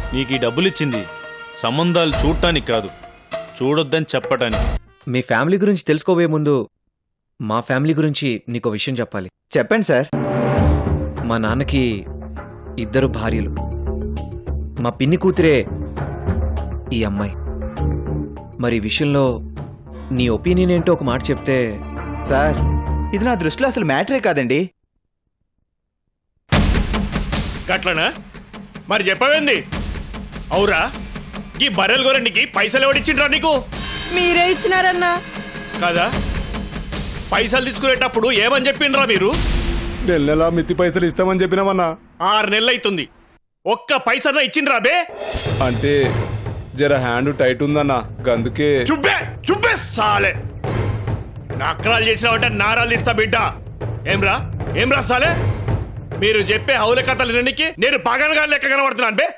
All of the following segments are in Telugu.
నీకు ఈ డబ్బులిచ్చింది సంబంధాలు చూడటానికి కాదు, చూడొద్దని చెప్పటానికి. మీ ఫ్యామిలీ గురించి తెలుసుకోబోయే ముందు మా ఫ్యామిలీ గురించి నీకో విషయం చెప్పాలి. చెప్పండి సార్. మా నాన్నకి 2 భార్యలు. మా పిన్ని కూతురే ఈ అమ్మాయి. మరి ఈ విషయంలో నీ ఒపీనియన్ ఏంటో ఒక మాట చెప్తే. సార్, ఇది నా దృష్టిలో అసలు మ్యాటరే కాదండి. గట్లనా? మరి చెప్పవేంది? అవురా, ఈ బర్రెలు గొర్రెనికి పైసలు ఎవడిచ్చిండ్రా నీకు? మీరే ఇచ్చినారన్నా. కాదా? పైసలు తీసుకునేటప్పుడు ఏమని చెప్పిండ్రా మీరు? నెల మిత్తి పైసలు ఇస్తామని చెప్పినామన్నా. 6 నెలలు అవుతుంది, ఒక్క పైసా ఇచ్చిండ్రా బే? అంటే జర హ్యాండ్ టైట్ ఉందన్నా, అందుకే. చుబ్బే సాలే, నకరాలు చేసినావంటే నారాలు ఇస్తా బిడ్డ. ఏమ్రా సాలే, మీరు చెప్పే హౌల కథలు వినడానికి నేను పగనగా లెక్క కనబడుతున్నాను బే.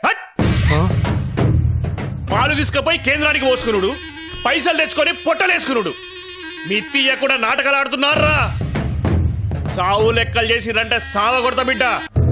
పాలు తీసుకుపోయి కేంద్రానికి పోసుకున్నాడు, పైసలు తెచ్చుకొని పొట్టలేసుకున్నాడు. మిత్తియ్య కూడా నాటకాలు ఆడుతున్నారా? సావు లెక్కలు చేసిరంటే సావ కొడతా బిడ్డ.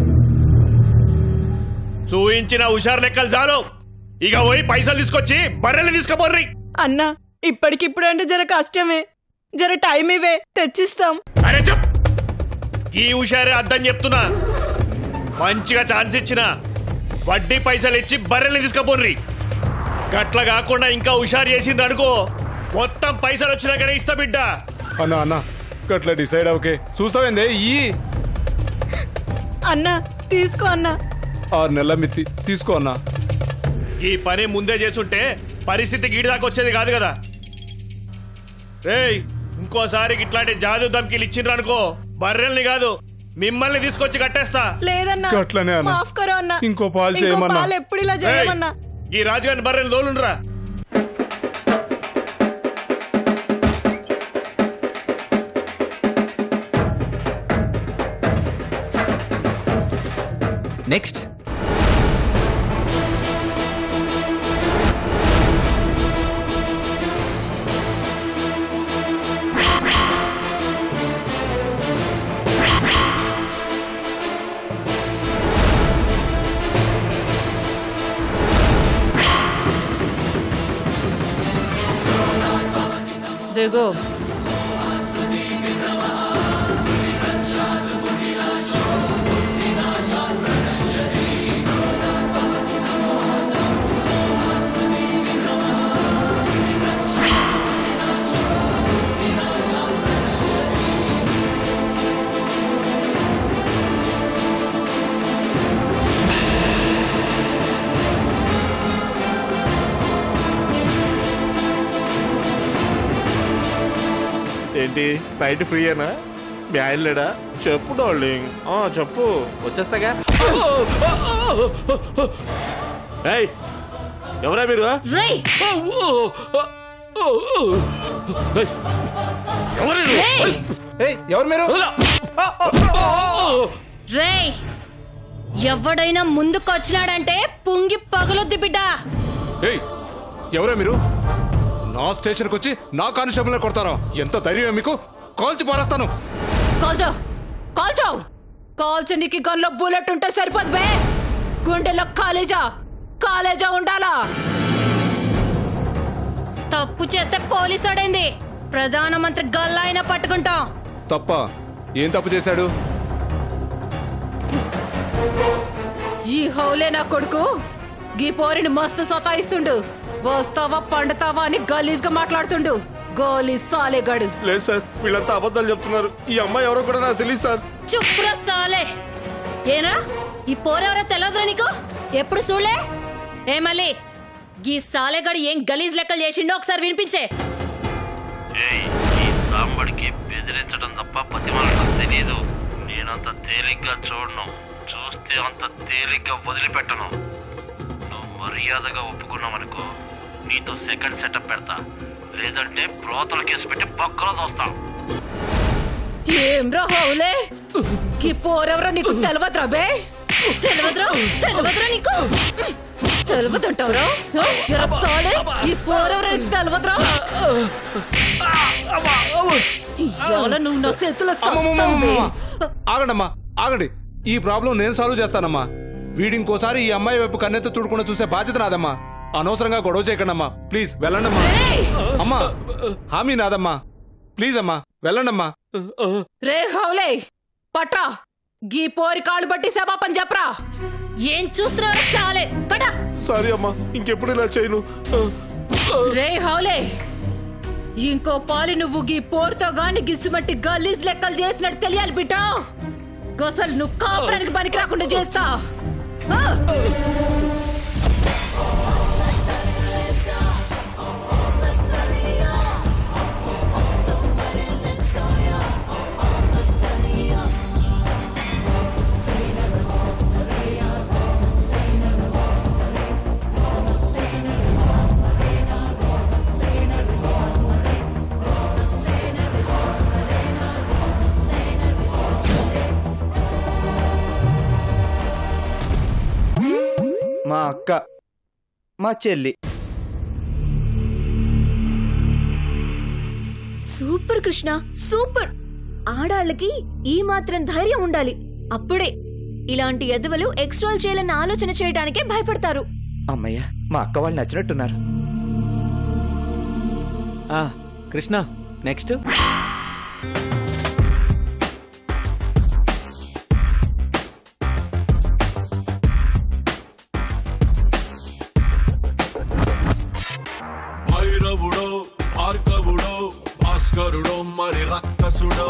చూయించిన హుషారు లెక్కలు చాలు, ఇక పోయి పైసలు తీసుకొచ్చి బర్రెలు తీసుకుపోర్రి. అన్నా, ఇప్పటికిప్పుడు అంటే జర కష్టమే, జర టైం ఇవే, తెచ్చిస్తాం. అరే చెప్, ఈ హుషారే అర్థం చెప్తున్నా. మంచిగా ఛాన్స్ ఇచ్చిన వడ్డీ పైసలు ఇచ్చి బర్రెల్ని తీసుకుపోర్రి. గట్ల కాకుండా ఇంకా హుషారు చేసింది అనుకో, మొత్తం పైసలు వచ్చినాకనే ఇస్తా బిడ్డ. అన్నా గట్లా డిసైడ్ ఓకే, చూస్తావేందే ఈ అన్నా తీసుకో అన్నా. 6 నెలల మిత్తి తీసుకో అన్నా. ఈ పని ముందే చేసుంటే పరిస్థితి గీడిదాకా వచ్చేది కాదు కదా. రేయ్, ఇంకోసారి ఇట్లాంటి జాదు దమ్కిలు ఇచ్చిండ్రు అనుకో, బర్రెల్ని కాదు మిమ్మల్ని తీసుకొచ్చి కట్టేస్తా. లేదన్నా, గట్లనే అన్నా. మాఫ్ కరో అన్నా. ఇంకో పాలు చేయమన్నా. ఎప్పుడు ఇలా చేయమన్నా. ఈ రాజుగారిని బర్రెలు తోలుండ్రా. నెక్స్ట్ देखो ఏంటి నైట్ ఫ్రీయేనా? బ్యాడ్లేడా? చెప్పు డార్లింగ్, చెప్పు, వచ్చేస్తాగా. ఎవరా మీరు? ఎవరు మీరు? ఎవడైనా ముందుకొచ్చినాడంటే పుంగి పగులుద్ది బిడ్డ. ఎవరా మీరు? నా స్టేషన్కి వచ్చి నా కానిస్టేబుల్ కొడతారా? ఎంత ధైర్యం మీకు? కాల్చి పారేస్తాను. కాల్చనీకి గన్లో బుల్లెట్ ఉంటే సరిపోదు బే, గుండెలో కాలేజా ఉండాలా. తప్పు చేస్తే పోలీసు అడైంది, ప్రధానమంత్రి గల్లా అయినా పట్టుకుంటాం. తప్ప? ఏం తప్పు చేశాడు? ఈ హౌలే నా కొడుకు గీ పోరిని మస్తు సతాయిస్తుండు. వస్తావా పండుతావా అని గలీజ్ గా మాట్లాడుతుండు. గోలీస్ సాలేగాడు. లేదు సార్, వీళ్ళంతా అబద్ధాలు చెప్తున్నారు. ఈ అమ్మాయి ఎవరో కూడా నాకు తెలియదు సార్. చుప్రా సాలే. ఏనా ఈ పోరెవరో తెలవదురా నీకు? ఎప్పుడు చూడలే? ఏ మళ్ళీ గీ సాలేగాడు ఏం గలీజ్ లెక్కలు చేసిండో ఒకసారి వినిపించే. ఈ సాంబడికి బెదిరించడం తప్ప బతిమాలడం తెలీదు. నేనంత తేలిగ్గా చూడను, చూస్తే అంత తేలిగ్గా వదిలిపెట్టను. నువ్వు మర్యాదగా ఒప్పుకున్నావనుకో, నీతో సెకండ్ సెటప్ పెడతా, లేదంటే ప్రోతల కేసు పెట్టి పక్కలో దోస్తాం. ఏం రా హౌలే, ఈ పోరెవరో నీకు తెలవదురా బే? తెలవదురా నీకు? తెలవదంటావురా? ఈ పోరెవరో నీకు తెలవదురా? నువ్వు నా చేతిలో ఆగండమ్మా, ఆగండి. ఈ ప్రాబ్లం నేను సాల్వ్ చేస్తానమ్మా. వీడి ఇంకోసారి ఈ అమ్మాయి వైపు కన్నెత్త చూడకుండా చూసే బాధ్యత నాదమ్మా. అనవసరంగా గొడవ చేయకండమ్మా. ప్లీజ్ వెళ్ళండమ్మా. అమ్మా హామీ నాదమ్మా. ప్లీజ్ అమ్మా వెళ్ళండమ్మా. రే హౌలే పట్రా, గీ పోరి కాళ్ళు బట్టి సమాపం చెప్పరా. ఏం చూస్తున్నావు సాలే పట. సారీ అమ్మా, ఇంకెప్పుడు ఇలా చేయను. రే హౌలే, ఇంకో పాలి నువ్వు గీ పోరుతో గాని గిసుమట్టి గలీజ్ లెక్కలు చేసినట్టు తెలియాలి బిడ్డ. గసలు నువ్వు కాపురానికి పనికి రాకుండా చేస్తా. మా అక్క, మా చెల్లి. Super Krishna, super. ఆడాళ్ళకి ఈ మాత్రం ధైర్యం ఉండాలి. అప్పుడే ఇలాంటి ఎదవలు ఎక్స్ట్రాల్ చేయాలన్న ఆలోచన చేయడానికే భయపడతారు. అమ్మయ్య, మా అక్క వాళ్ళు నచ్చినట్టున్నారు. కృష్ణ నెక్స్ట్. భైరవుడో, భార్గవుడో, భాస్కరుడో, మరి రక్కసుడో,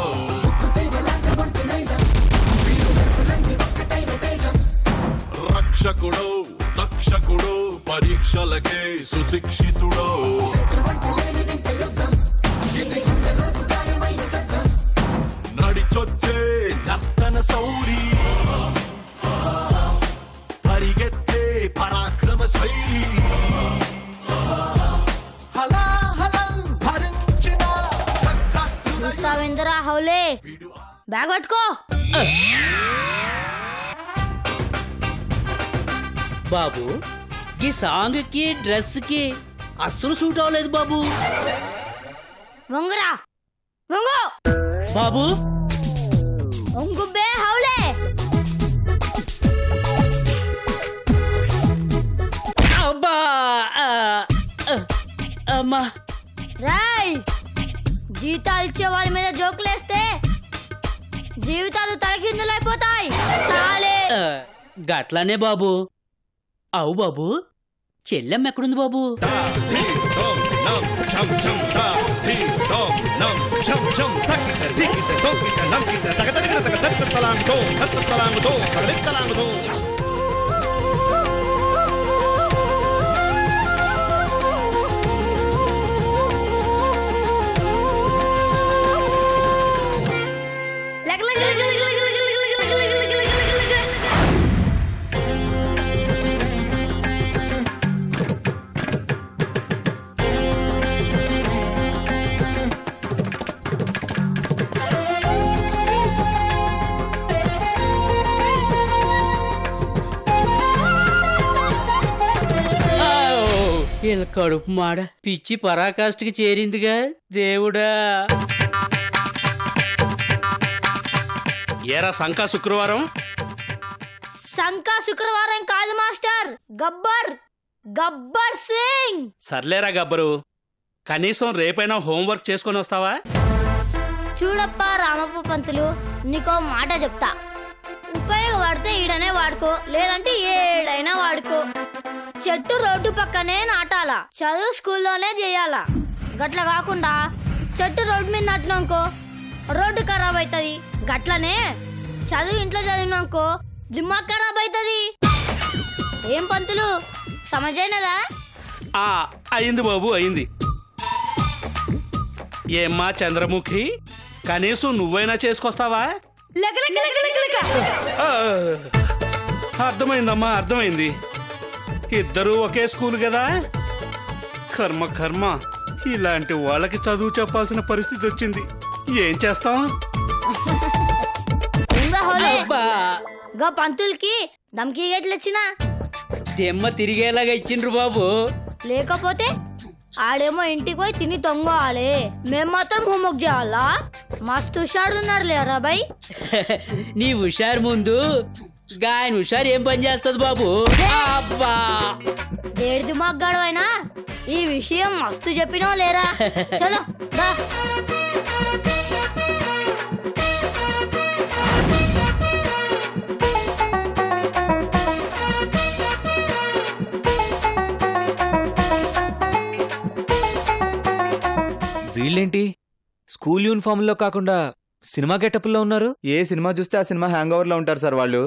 రక్షకుడో, దక్షకుడో, పరీక్షలకే సుశిక్షితుడో, నడిచొచ్చే నర్తన సౌరి, పరిగెత్తే పరాక్రమ శైలి, చూస్తావేంద్రా హౌలే, బ్యాగ్ పట్టుకో. బాబు ఈ సాంగ్ కి డ్రెస్ కి అస్సలు సూట్ అవ్వలేదు బాబు. వంగురా వంగు బాబు. వంగు బే హౌలే. అబ్బా అమ్మా. రాయ్, జీతాలు ఇచ్చే వాళ్ళ మీద జోకులేస్తే జీవితాలు తలకిందులైపోతాయి. సాలే. గట్లానే బాబు. అవు బాబు, చెల్లెమ్మ ఎక్కడుంది బాబు? వీళ్ళ కడుపు మాడ పిచ్చి పరాకాష్ఠకి చేరిందిగా దేవుడా. ఏరా సంకా శుక్రవారం? సంకా శుక్రవారం కాదు మాస్టర్, గబ్బర్ గబ్బర్ సింగ్. సర్లేరా గబ్బరు, కనీసం రేపైనా హోంవర్క్ చేసుకొని వస్తావా? చూడప్ప రామప్ప పంతులు, నీకో మాట చెప్తా. ఉపయోగపడితే ఈడనే వాడుకో, లేదంటే ఏడైనా వాడుకో. చెట్టు రోడ్డు పక్కనే నాటాలా, చదువు స్కూల్లోనే చేయాలా. గట్ల కాకుండా చెట్టు రోడ్డు మీద నాటినాకో రోడ్డు ఖరాబ్ అవుతుంది. గట్లనే చదువు ఇంట్లో చదివినాకో దిమాగ్ ఖరాబ్ అవుతుంది. ఏం పంతులు, సమజైనదా? అయింది బాబు, అయింది. ఏమ్మా చంద్రముఖి, కనీసం నువ్వైనా చేసుకొస్తావా? అర్థమైందమ్మా, అర్థమైంది. ఇద్దరూ ఒకే స్కూల్ కదా. కర్మ కర్మ, ఇలాంటి వాళ్ళకి చదువు చెప్పాల్సిన పరిస్థితి వచ్చింది. ఏం చేస్తాం? పంతులకి దమ్కి గట్లొచ్చినా దెమ్మ తిరిగేలాగా ఇచ్చిండ్రు బాబు. లేకపోతే ఆడేమో ఇంటికి పోయి తిని తొంగవాలి, మేము మాత్రం హోంవర్క్ చేయాలా? మస్తు హుషారున్నారు లేరా బాయ్. నీ హుషారు ముందు గాయన హుషారు ఏం పని చేస్తుంది బాబు? అబ్బా దేడి దిమాగ్ గడవైనా ఈ విషయం మస్తు చెప్పినో లేరా? చలో దా. వీళ్ళేంటి స్కూల్ యూనిఫామ్లో కాకుండా సినిమా గెటప్లో ఉన్నారు? ఏ సినిమా చూస్తే ఆ సినిమా హ్యాంగ్ ఓవర్లో ఉంటారు సార్ వాళ్ళు.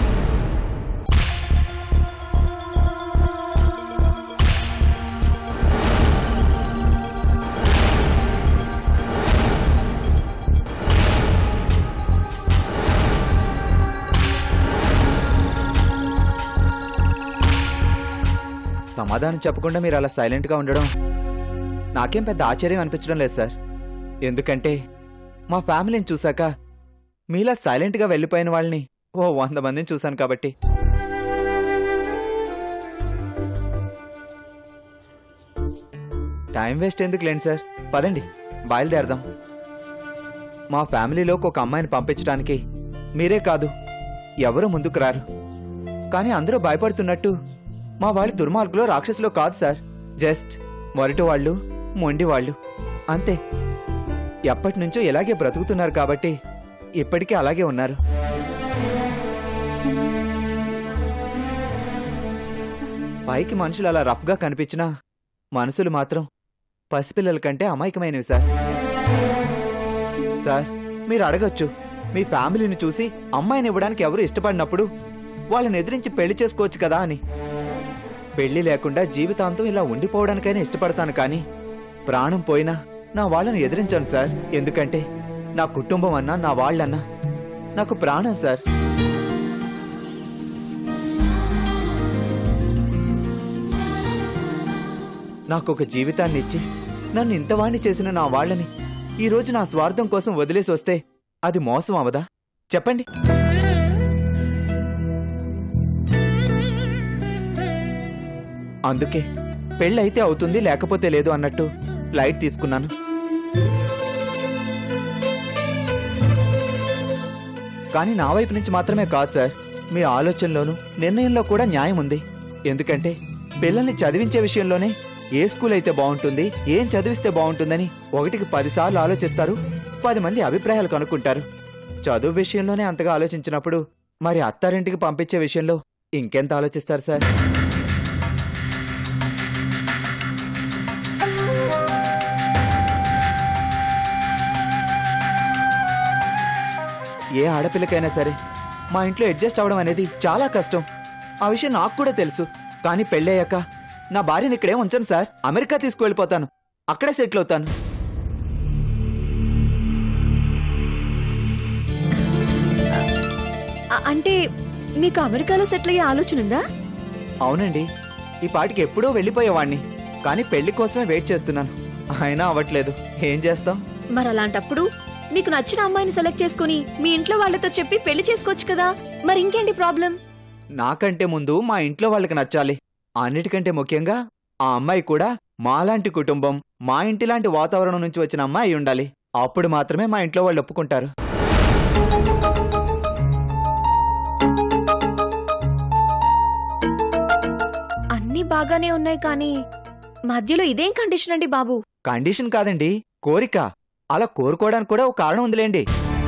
సమాధానం చెప్పకుండా మీరు అలా సైలెంట్గా ఉండడం నాకేం పెద్ద ఆశ్చర్యం అనిపించడం లేదు సార్. ఎందుకంటే మా ఫ్యామిలీని చూశాక మీలా సైలెంట్గా వెళ్ళిపోయిన వాళ్ళని 100 మందిని చూశాను కాబట్టి. టైం వేస్ట్ ఎందుకు లేండి సార్, పదండి బయలుదేరదాం. మా ఫ్యామిలీలోకి ఒక అమ్మాయిని పంపించడానికి మీరే కాదు ఎవరూ ముందుకు రారు. కానీ అందరూ భయపడుతున్నట్టు మా వాళ్ళు దుర్మార్గులో రాక్షసులో కాదు సార్. జస్ట్ మొరటి వాళ్ళు, మొండి వాళ్ళు అంతే. ఎప్పటి నుంచో ఇలాగే బ్రతుకుతున్నారు కాబట్టి ఇప్పటికీ అలాగే ఉన్నారు. పైకి మనుషులు అలా రఫ్గా కనిపించినా మనసులు మాత్రం పసిపిల్లల కంటే అమాయకమైనవి సార్. సార్ మీరు అడగొచ్చు, మీ ఫ్యామిలీని చూసి అమ్మాయిని ఇవ్వడానికి ఎవరు ఇష్టపడినప్పుడు వాళ్ళని ఎదిరించి పెళ్లి చేసుకోవచ్చు కదా అని. పెళ్లి లేకుండా జీవితాంతం ఇలా ఉండిపోవడానికైనా ఇష్టపడతాను, కానీ ప్రాణం పోయినా నా వాళ్ళని ఎదిరించాను సార్. ఎందుకంటే నా కుటుంబం అన్నా నా వాళ్ళన్నా నాకు ప్రాణం సార్. నాకొక జీవితాన్ని ఇచ్చి నన్ను ఇంతవాణ్ణి చేసిన నా వాళ్ళని ఈరోజు నా స్వార్థం కోసం వదిలేసి వస్తే అది మోసం అవదా చెప్పండి? అందుకే పెళ్ళైతే అవుతుంది లేకపోతే లేదు అన్నట్టు లైట్ తీసుకున్నాను. కానీ నా వైపు నుంచి మాత్రమే కాదు సార్, మీ ఆలోచనలోనూ నిర్ణయంలో కూడా న్యాయం ఉంది. ఎందుకంటే పిల్లల్ని చదివించే విషయంలోనే ఏ స్కూల్ అయితే బాగుంటుంది, ఏం చదివిస్తే బాగుంటుందని 1కి 10 సార్లు ఆలోచిస్తారు, 10 మంది అభిప్రాయాలు కనుక్కుంటారు. చదువు విషయంలోనే అంతగా ఆలోచించినప్పుడు మరి అత్తారింటికి పంపించే విషయంలో ఇంకెంత ఆలోచిస్తారు సార్? ఏ ఆడపిల్లకైనా సరే మా ఇంట్లో అడ్జస్ట్ అవడం అనేది చాలా కష్టం. ఆ విషయం నాకు కూడా తెలుసు. కానీ పెళ్ళయ్యాక నా భార్యని ఇక్కడే ఉంచాను సార్. అమెరికా తీసుకువెళ్ళిపోతాను, అక్కడే సెటిల్ అవుతాను. అంటే మీకు అమెరికాలో సెటిల్ అయ్యే ఆలోచన ఉందా? అవునండి, ఈ పాటికి ఎప్పుడో వెళ్ళిపోయేవాణ్ణి. కానీ పెళ్లి కోసమే వెయిట్ చేస్తున్నాను, అయినా అవ్వట్లేదు. ఏం చేస్తాం? మరి అలాంటప్పుడు మీకు నచ్చిన అమ్మాయిని సెలెక్ట్ చేసుకుని మీ ఇంట్లో వాళ్ళతో చెప్పి పెళ్లి చేసుకోవచ్చు కదా. మరి ఇంకేంటి ప్రాబ్లం? నాకంటే ముందు మా ఇంట్లో వాళ్ళకి నచ్చాలి. అన్నిటికంటే ముఖ్యంగా ఆ అమ్మాయి కూడా మాలాంటి కుటుంబం, మా ఇంటిలాంటి వాతావరణం నుంచి వచ్చిన అమ్మాయి ఉండాలి. అప్పుడు మాత్రమే మా ఇంట్లో వాళ్ళు ఒప్పుకుంటారు. అన్నీ బాగానే ఉన్నాయి, కానీ మధ్యలో ఇదేం కండిషన్ అండి బాబు? కండిషన్ కాదండి, కోరిక. అలా కోరుకోవడానికి కూడా ఒక కారణం ఉందిలేండి.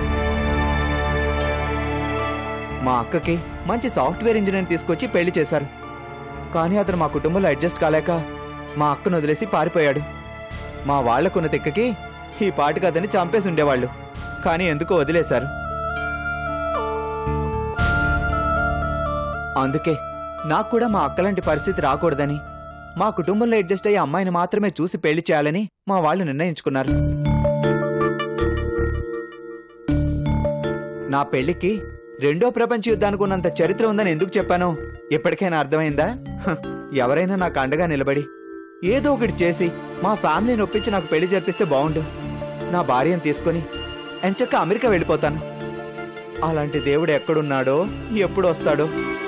మా అక్కకి మంచి సాఫ్ట్వేర్ ఇంజనీర్ తీసుకొచ్చి పెళ్లి చేశారు. కానీ అతను మా కుటుంబంలో అడ్జస్ట్ కాలేక మా అక్కను వదిలేసి పారిపోయాడు. మా వాళ్లకున్న తిక్కకి ఈ పాటికి అతన్ని చంపేసి ఉండేవాళ్ళు, కానీ ఎందుకో వదిలేశారు. అందుకే నాకు కూడా మా అక్కలాంటి పరిస్థితి రాకూడదని మా కుటుంబంలో అడ్జస్ట్ అయ్యే అమ్మాయిని మాత్రమే చూసి పెళ్లి చేయాలని మా వాళ్ళు నిర్ణయించుకున్నారు. నా పెళ్లికి 2వ ప్రపంచ యుద్ధానికి ఉన్నంత చరిత్ర ఉందని ఎందుకు చెప్పానో ఎప్పటికైనా అర్థమైందా? ఎవరైనా నాకు అండగా నిలబడి ఏదో ఒకటి చేసి మా ఫ్యామిలీని ఒప్పించి నాకు పెళ్లి జరిపిస్తే బాగుండు. నా భార్యను తీసుకుని ఎంచక్క అమెరికా వెళ్ళిపోతాను. అలాంటి దేవుడు ఎక్కడున్నాడో, ఎప్పుడు వస్తాడో.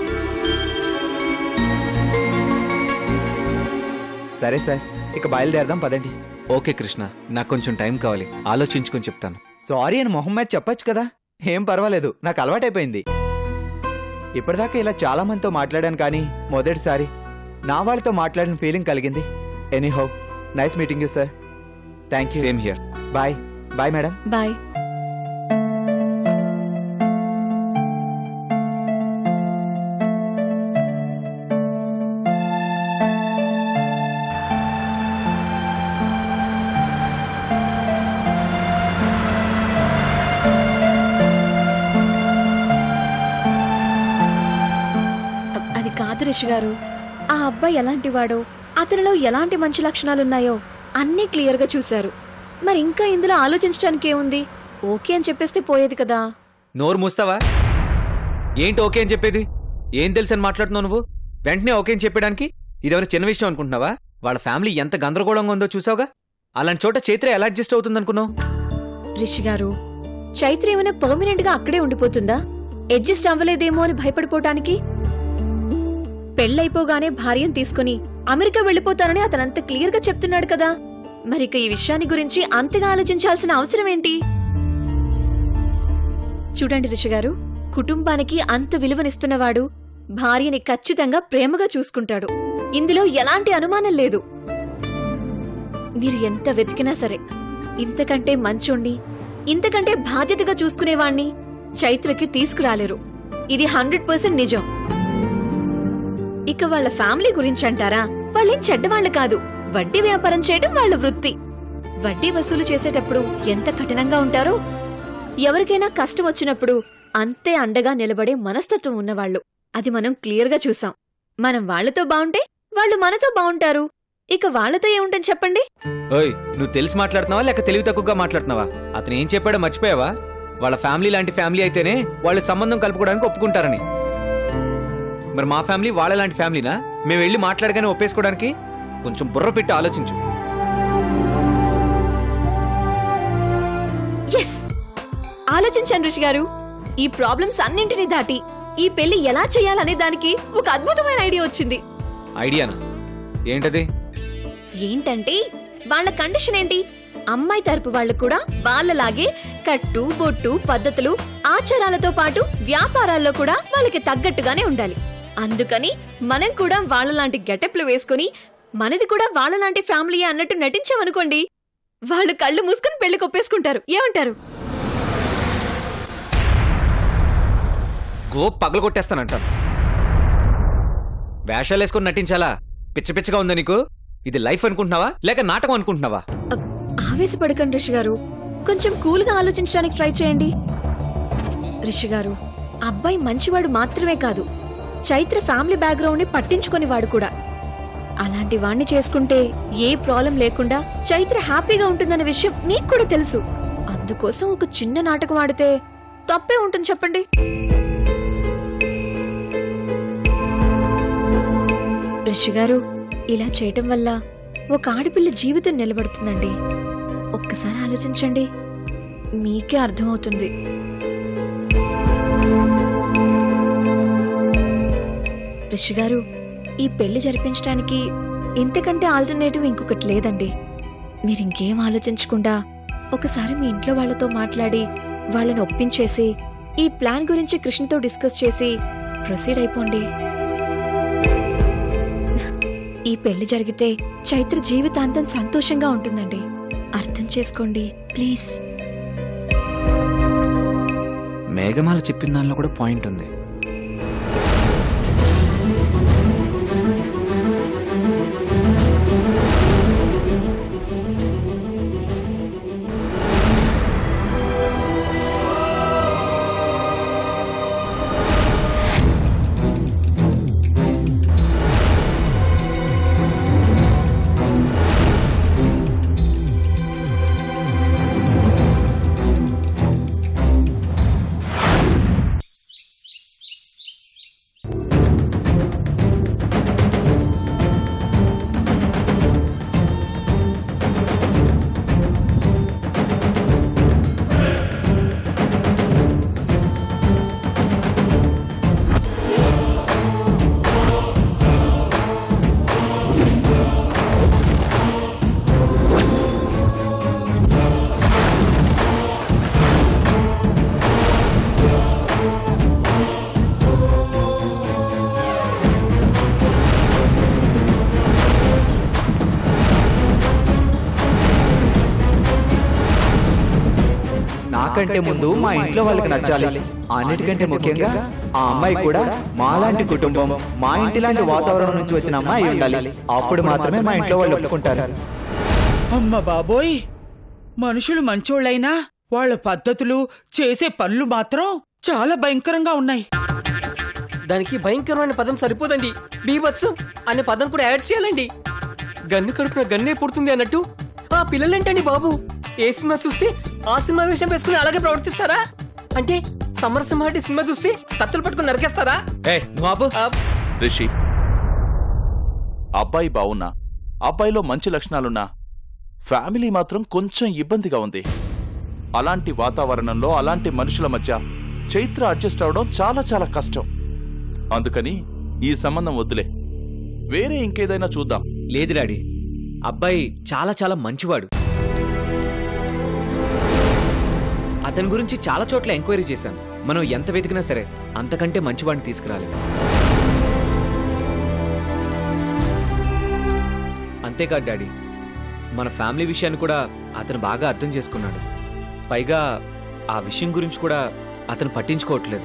సరే సార్, ఇక బయలుదేరదాం పదండి. ఓకే కృష్ణ, నాకు కొంచెం టైం కావాలి, ఆలోచించుకొని చెప్తాను. సారీ అని మొహం మీద చెప్పచ్చు కదా. ఏం పర్వాలేదు, నాకు అలవాటైపోయింది. ఇప్పటిదాకా ఇలా చాలా మందితో మాట్లాడాను కానీ మొదటిసారి నా వాళ్ళతో మాట్లాడిన ఫీలింగ్ కలిగింది. Anyhow nice meeting you sir. Thank you. Same here. Bye. Bye madam. Bye. అది కాదు రిషి గారు, ఆ అబ్బాయి ఎలాంటివాడో, అతనిలో ఎలాంటి మంచి లక్షణాలున్నాయో అన్నీ క్లియర్గా చూశారు. మరి ఇంకా ఇందులో ఆలోచించడానికి ఏముంది? ఓకే అని చెప్పేస్తే పోయేది కదా. నోరు మూస్తావా? ఏంటి ఓకే అని చెప్పేది? ఏం తెలుసని మాట్లాడుతున్నావు నువ్వు? వెంటనే ఓకే అని చెప్పడానికి ఇదేమైనా చిన్న విషయం అనుకుంటున్నావా? వాళ్ళ ఫ్యామిలీ ఎంత గందరగోళంగా ఉందో చూసావుగా. అలాంటి చోట చైత్ర ఎలా అడ్జస్ట్ అవుతుందనుకున్నావు? రిషి గారు, చైత్ర ఏమైనా పర్మనెంట్ గా అక్కడే ఉండిపోతుందా? అడ్జస్ట్ అవ్వలేదేమో అని భయపడిపోవటానికి? పెళ్ళైపోగానే భార్యను తీసుకుని అమెరికా వెళ్ళిపోతానని అతనంత క్లియర్ గా చెప్తున్నాడు కదా. మరిక ఈ విషయాన్ని గురించి అంతగా ఆలోచించాల్సిన అవసరం ఏంటి? చూడండి రిషి గారు, కుటుంబానికి అంత విలువనిస్తున్నవాడు భార్యని ఖచ్చితంగా ప్రేమగా చూసుకుంటాడు. ఇందులో ఎలాంటి అనుమానం లేదు. మీరు ఎంత వెతికినా సరే ఇంతకంటే మంచోణ్ణి, ఇంతకంటే బాధ్యతగా చూసుకునేవాణ్ణి చైత్రకి తీసుకురాలేరు. ఇది 100% నిజం. ఇక వాళ్ళ ఫ్యామిలీ గురించి అంటారా? వాళ్ళేం చెడ్డవాళ్లు కాదు. వడ్డీ వ్యాపారం చేయడం వాళ్ళ వృత్తి. వడ్డీ వసూలు చేసేటప్పుడు ఎంత కఠినంగా ఉంటారో, ఎవరికైనా కష్టం వచ్చినప్పుడు అంతే అండగా నిలబడే మనస్తత్వం ఉన్నవాళ్లు. అది మనం క్లియర్గా చూసాం. మనం వాళ్లతో బావుంటే వాళ్ళు మనతో బావుంటారు. ఇక వాళ్లతో ఏముంటని చెప్పండి? ఓయ్, నువ్వు తెలిసి మాట్లాడుతున్నావా లేక తెలివి తక్కువగా మాట్లాడుతున్నావా? అతను ఏం చెప్పాడో మర్చిపోయావా? వాళ్ళ ఫ్యామిలీ లాంటి ఫ్యామిలీ అయితేనే వాళ్ళు సంబంధం కలుపుకోవడానికి ఒప్పుకుంటారని. మరి మా ఫ్యామిలీ వాళ్ళ లాంటి ఫ్యామిలీనా? మేము వెళ్ళి మాట్లాడగానే ఒప్పేసుకోవడానికి? కొంచెం బుర్ర పెట్టి ఆలోచించు. ఎస్, ఆలోచించాను రిషి గారు. ఈ ప్రాబ్లమ్స్ అన్నింటినీ దాటి ఈ పెళ్లి ఎలా చేయాలనే దానికి ఒక అద్భుతమైన ఐడియా వచ్చింది. ఐడియానా? ఏంటది? ఏంటంటే వాళ్ళ కండిషన్ ఏంటి? అమ్మాయి తరపు వాళ్ళు కూడా వాళ్ళలాగే కట్టు బొట్టు పద్ధతులు ఆచారాలతో పాటు వ్యాపారాల్లో కూడా వాళ్ళకి తగ్గట్టుగానే ఉండాలి. అందుకని మనం కూడా వాళ్ళలాంటి గెటప్లు వేసుకుని మనది కూడా వాళ్ళలాంటి ఫ్యామిలీ అన్నట్టు నటించామనుకోండి, వాళ్ళు కళ్ళు మూసుకుని పెళ్లి కొప్పేసుకుంటారు. ఏమంటారు? గో పగలగొట్టేస్తానంటాను. వేషాలు వేసుకొని నటించాలా? పిచ్చ పిచ్చగా ఉందా నీకు? ఇది లైఫ్ అనుకుంటున్నావా లేక నాటకం అనుకుంటున్నావా? ఆవేశపడకండి రిషి గారు, కొంచెం కూల్గా ఆలోచించడానికి ట్రై చేయండి. రిషి గారు, అబ్బాయి మంచివాడు మాత్రమే కాదు, చైత్ర ఫ్యామిలీ బ్యాక్గ్రౌండ్ ని పట్టించుకునేవాడు కూడా. అలాంటి వాణ్ణి చేసుకుంటే ఏ ప్రాబ్లం లేకుండా చైత్ర హ్యాపీగా ఉంటుందన్న విషయం మీకు కూడా తెలుసు. అందుకోసం ఒక చిన్న నాటకం ఆడితే తప్పే ఉంటుంది చెప్పండి? రిషి గారు, ఇలా చేయటం వల్ల ఒక ఆడపిల్ల జీవితం నిలబడుతుందండి. ఒక్కసారి ఆలోచించండి, మీకే అర్థమవుతుంది. రిషి గారు, ఈ పెళ్లి జరిపించడానికి ఇంతకంటే ఆల్టర్నేటివ్ ఇంకొకటి లేదండి. మీరింకేం ఆలోచించకుండా ఒకసారి మీ ఇంట్లో వాళ్లతో మాట్లాడి వాళ్ళని ఒప్పించేసి ఈ ప్లాన్ గురించి కృష్ణతో డిస్కస్ చేసి ప్రొసీడ్ అయిపోండి. ఈ పెళ్లి జరిగితే చైత్ర జీవితాంతం సంతోషంగా ఉంటుందండి. అర్థం చేసుకోండి ప్లీజ్. మేఘమాల చెప్పిన దానిలో కూడా పాయింట్ ఉంది. నాకంటే ముందు మా ఇంట్లో వాళ్ళకి నచ్చాలి. అన్నిటికంటే ముఖ్యంగా ఆ అమ్మాయి కూడా మాలాంటి కుటుంబం, మా ఇంటి లాంటి వాతావరణం నుంచి వచ్చిన అమ్మాయి ఉండాలి. అప్పుడు మాత్రమే మా ఇంట్లో వాళ్ళు ఒప్పుకుంటారు. అమ్మ బాబోయ్, మనుషులు మంచోళ్ళైనా వాళ్ళ పద్ధతులు చేసే పనులు మాత్రం చాలా భయంకరంగా ఉన్నాయి. దానికి భయంకరమైన పదం సరిపోదండి, బీభత్సం అనే పదం కూడా యాడ్ చేయాలండి. గన్ను కడుపున గన్నే పుడుతుంది అన్నట్టు ఆ పిల్లలేంటండి బాబు, ఏ సినిమా చూస్తే ఆ సినిమా వేషం వేసుకుని అలాగే ప్రవర్తిస్తారా? అంటే సమరసింహారెడ్డి సినిమా చూస్తే కత్తులు పట్టుకుని నరికేస్తారా? రిషి, అబ్బాయి బావున్నా, అబ్బాయిలో మంచి లక్షణాలున్నా ఫ్యామిలీ మాత్రం కొంచెం ఇబ్బందిగా ఉంది. అలాంటి వాతావరణంలో అలాంటి మనుషుల మధ్య చైత్ర అడ్జస్ట్ అవడం చాలా చాలా కష్టం. అందుకని ఈ సంబంధం వద్దులే, వేరే ఇంకేదైనా చూద్దాం. లేదు డాడీ, అబ్బాయి చాలా చాలా మంచివాడు. అతని గురించి చాలా చోట్ల ఎంక్వైరీ చేశాను. మనం ఎంత వెతికినా సరే అంతకంటే మంచివాడిని తీసుకురాలేదు. అంతేకాదు డాడీ, మన ఫ్యామిలీ విషయాన్ని కూడా అతను బాగా అర్థం చేసుకున్నాడు. పైగా ఆ విషయం గురించి కూడా అతను పట్టించుకోవట్లేదు.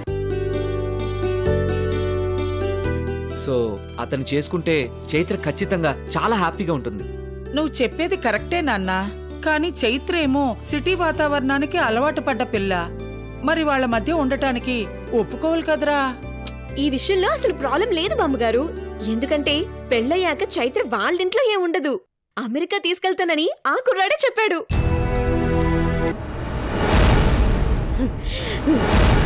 సో అతను చేసుకుంటే చైత్ర ఖచ్చితంగా చాలా హ్యాపీగా ఉంటుంది. నువ్వు చెప్పేది కరెక్టే నాన్నా, కానీ చైత్ర ఏమో సిటీ వాతావరణానికి అలవాటు పడ్డ పిల్ల. మరి వాళ్ళ మధ్య ఉండటానికి ఒప్పుకోవాలి కదరా. ఈ విషయంలో అసలు ప్రాబ్లం లేదు బామ్మగారు. ఎందుకంటే పెళ్ళయ్యాక చైత్ర వాళ్ళింట్లో ఏముండదు, అమెరికా తీసుకెళ్తానని ఆ కుర్రాడే చెప్పాడు.